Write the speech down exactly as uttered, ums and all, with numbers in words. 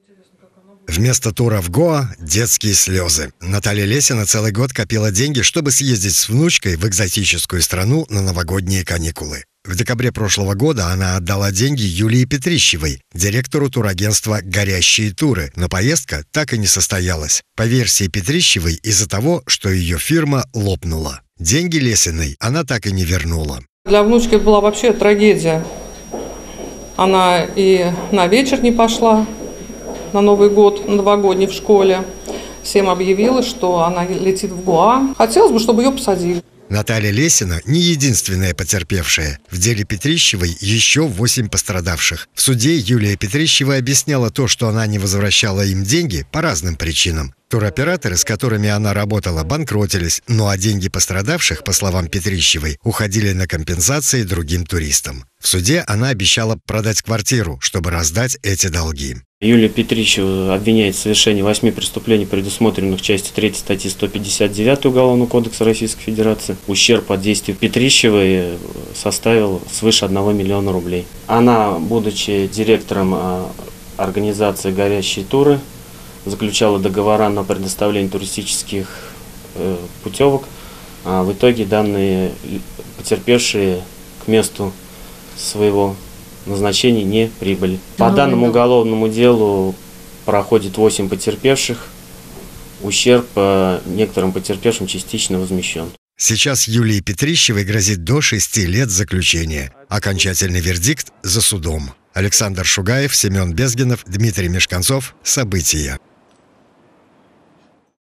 Вместо тура в Гоа – детские слезы. Наталья Лесина целый год копила деньги, чтобы съездить с внучкой в экзотическую страну на новогодние каникулы. В декабре прошлого года она отдала деньги Юлии Петрищевой, директору турагентства «Горящие туры», но поездка так и не состоялась. По версии Петрищевой, из-за того, что ее фирма лопнула. Деньги Лесиной она так и не вернула. Для внучки была вообще трагедия. Она и на вечер не пошла, на Новый год, на новогодний в школе. Всем объявила, что она летит в Гоа. Хотелось бы, чтобы ее посадили. Наталья Лесина не единственная потерпевшая. В деле Петрищевой еще восемь пострадавших. В суде Юлия Петрищева объясняла то, что она не возвращала им деньги по разным причинам. Туроператоры, с которыми она работала, банкротились, ну а деньги пострадавших, по словам Петрищевой, уходили на компенсации другим туристам. В суде она обещала продать квартиру, чтобы раздать эти долги. Юлия Петрищева обвиняет в совершении восьми преступлений, предусмотренных частью третьей статьи сто пятьдесят девять Уголовного кодекса Российской Федерации. Ущерб от действий Петрищевой составил свыше одного миллиона рублей. Она, будучи директором организации «Горящие туры», заключала договора на предоставление туристических путевок. А в итоге данные потерпевшие к месту своего назначения не прибыли. По данному уголовному делу проходит восемь потерпевших. Ущерб некоторым потерпевшим частично возмещен. Сейчас Юлии Петрищевой грозит до шести лет заключения. Окончательный вердикт за судом. Александр Шугаев, Семен Безгинов, Дмитрий Мешканцов. События.